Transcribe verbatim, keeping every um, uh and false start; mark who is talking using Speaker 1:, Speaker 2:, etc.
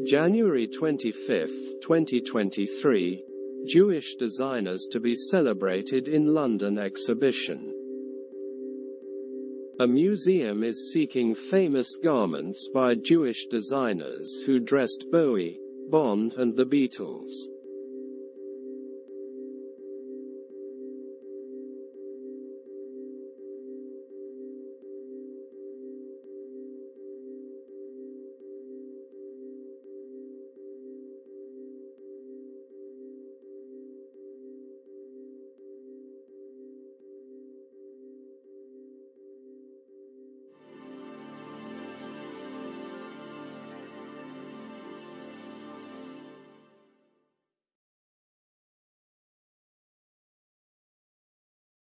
Speaker 1: January twenty-fifth, twenty twenty-three, Jewish designers to be celebrated in London exhibition. A museum is seeking famous garments by Jewish designers who dressed Bowie, Bond and the Beatles.